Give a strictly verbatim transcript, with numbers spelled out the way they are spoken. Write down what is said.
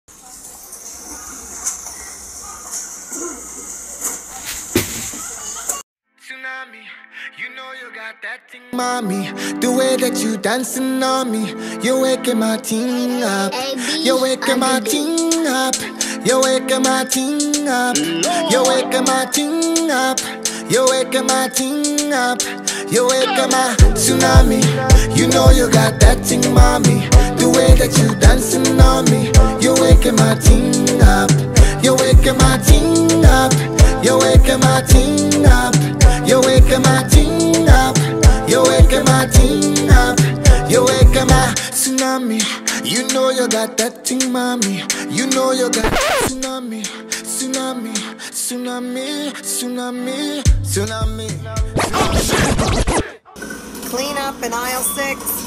Tsunami, you know you got that thing, mommy. The way that you dancing on me, you're waking my ting up. You're waking my ting up. You're waking my ting up. You're waking my ting up. You're waking my ting up. You're waking my tsunami. You know you got that thing, mommy. The way that you dancing on me, you're waking my ting up. You're waking my ting up. You're waking my ting up. You're waking my ting up. You're waking my ting up. You're waking my tsunami. You know you got that thing, mommy. You know you got tsunami, tsunami, tsunami, tsunami, tsunami. Clean up in aisle six.